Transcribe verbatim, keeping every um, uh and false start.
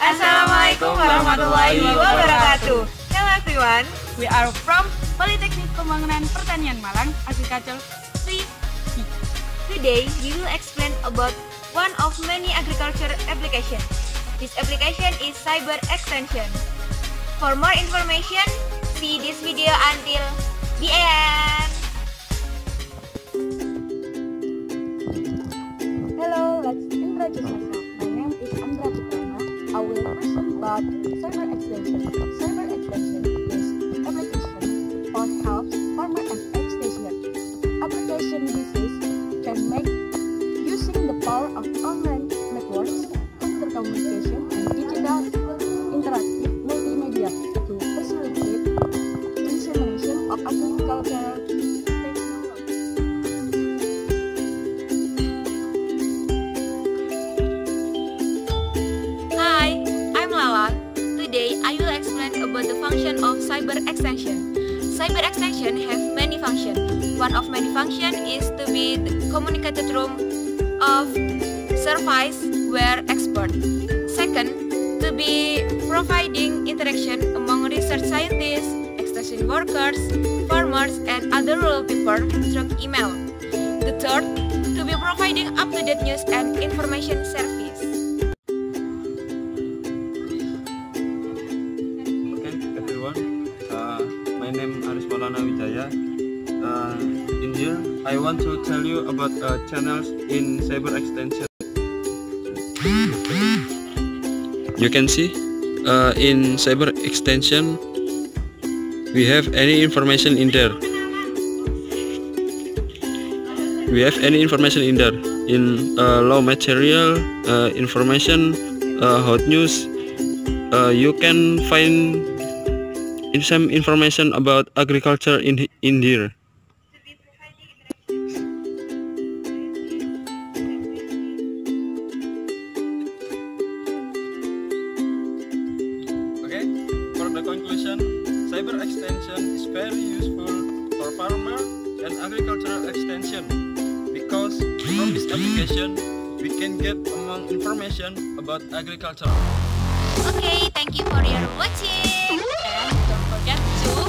Assalamualaikum warahmatullahi wabarakatuh. Hello everyone, We are from Politeknik Pembangunan Pertanian Malang, Agriculture three B. today we will explain about one of many agriculture applications. This application is cyber extension. For more information, see this video until the end. Hello, let's introduce myself. My name is Andra Putrana. I will present about cyber extension. Cyber extension is application for help farmer and extension. Application uses can make using the power of online networks, computer communication, and digital interactive multimedia to facilitate dissemination of agricultural Hi, I'm Lala. Today I will explain about the function of cyber extension. Cyber extension have many functions. One of many function is to be the communicated room of service where expert. Second, to be providing interaction among research scientists, extension workers, farmers, and other rural people through email. The third, to be providing up-to-date news and information service. Uh, my name Aris Maulana Wijaya. Uh, in here, I want to tell you about uh, channels in cyber extension. You can see uh, in cyber extension, we have any information in there. We have any information in there in uh, raw material uh, information, uh, hot news. Uh, you can find in some information about agriculture in in here. Okay, for the conclusion, cyber extension is very useful for farmer and agricultural extension because from this application we can get among information about agriculture. Okay, thank you for your watching. And don't forget to